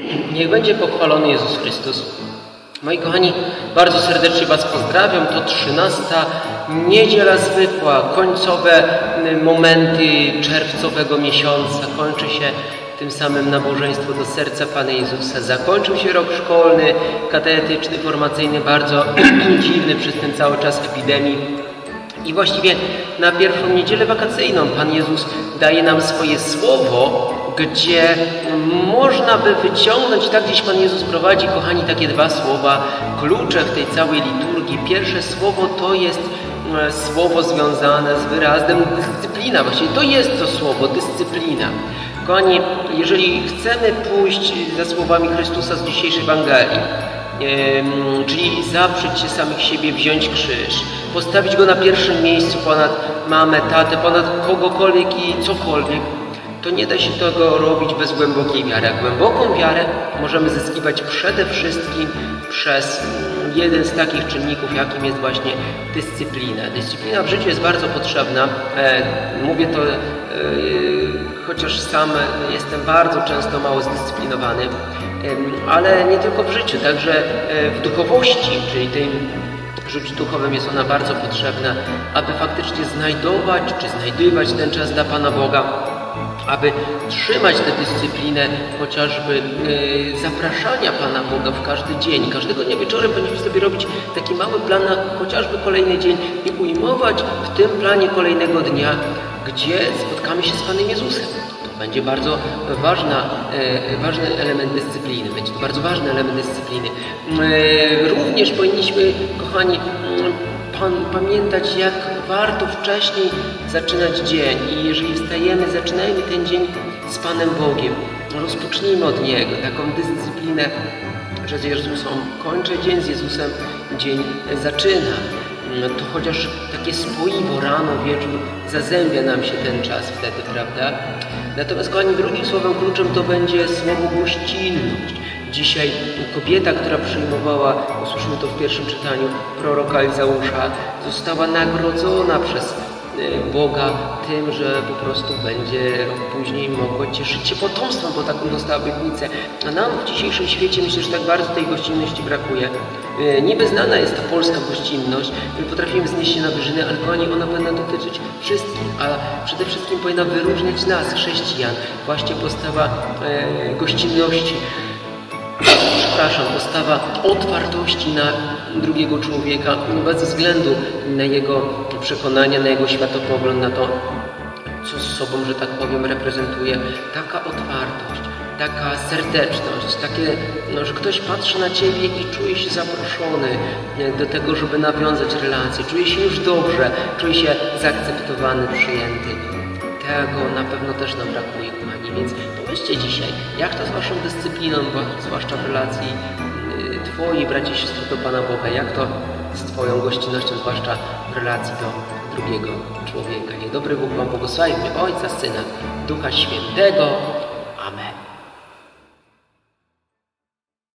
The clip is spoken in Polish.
Niech będzie pochwalony Jezus Chrystus. Moi kochani, bardzo serdecznie Was pozdrawiam. To 13. niedziela zwykła, końcowe momenty czerwcowego miesiąca. Kończy się tym samym nabożeństwo do serca Pana Jezusa. Zakończył się rok szkolny, katechetyczny, formacyjny, bardzo dziwny przez ten cały czas epidemii. I właściwie na pierwszą niedzielę wakacyjną Pan Jezus daje nam swoje słowo, gdzie można by wyciągnąć, tak gdzieś Pan Jezus prowadzi, kochani, takie dwa słowa, klucze w tej całej liturgii. Pierwsze słowo to jest słowo związane z wyrazem dyscyplina. Właściwie to jest to słowo, dyscyplina. Kochani, jeżeli chcemy pójść za słowami Chrystusa z dzisiejszej Ewangelii, czyli zaprzeć się samych siebie, wziąć krzyż, postawić go na pierwszym miejscu ponad mamę, tatę, ponad kogokolwiek i cokolwiek, to nie da się tego robić bez głębokiej wiary. A głęboką wiarę możemy zyskiwać przede wszystkim przez jeden z takich czynników, jakim jest właśnie dyscyplina. Dyscyplina w życiu jest bardzo potrzebna. Mówię to, chociaż sam jestem bardzo często mało zdyscyplinowany, ale nie tylko w życiu, także w duchowości, czyli tym życiu duchowym jest ona bardzo potrzebna, aby faktycznie znajdować, czy znajdywać ten czas dla Pana Boga, aby trzymać tę dyscyplinę chociażby zapraszania Pana Boga w każdy dzień. Każdego dnia wieczorem będziemy sobie robić taki mały plan na chociażby kolejny dzień i ujmować w tym planie kolejnego dnia, gdzie spotkamy się z Panem Jezusem. To będzie bardzo ważny element dyscypliny. Będzie to bardzo ważny element dyscypliny. Również powinniśmy, kochani, pamiętać, jak warto wcześniej zaczynać dzień. I jeżeli wstajemy, zaczynajmy ten dzień z Panem Bogiem. Rozpocznijmy od Niego taką dyscyplinę, że z Jezusem kończę dzień, z Jezusem dzień zaczyna. To chociaż takie spoiwo rano, wieczór, zazębia nam się ten czas wtedy, prawda? Natomiast, kochani, drugim słowem kluczem to będzie słowo gościnność. Dzisiaj kobieta, która przyjmowała, usłyszymy to w pierwszym czytaniu, proroka Izausza, została nagrodzona przez Boga tym, że po prostu będzie rok później mogła cieszyć się potomstwem, bo taką dostała obietnicę. A nam w dzisiejszym świecie myślę, że tak bardzo tej gościnności brakuje. Niby znana jest ta polska gościnność, my potrafimy wznieść się na wyżyny, ale kochani, ona powinna dotyczyć wszystkich, a przede wszystkim powinna wyróżniać nas, chrześcijan. Właśnie postawa gościnności, postawa otwartości na drugiego człowieka, bez względu na jego przekonania, na jego światopogląd, na to, co z sobą, że tak powiem, reprezentuje. Taka otwartość, taka serdeczność, takie, że ktoś patrzy na Ciebie i czuje się zaproszony do tego, żeby nawiązać relacje, czuje się już dobrze, czuje się zaakceptowany, przyjęty. Tego na pewno też nam brakuje, kochani, więc pomyślcie dzisiaj, jak to z Waszą dyscypliną, zwłaszcza w relacji Twojej, braci i siostry, do Pana Boga, jak to z Twoją gościnnością, zwłaszcza w relacji do drugiego człowieka. Niech dobry Bóg Wam błogosławi, Ojca, Syna, Ducha Świętego. Amen.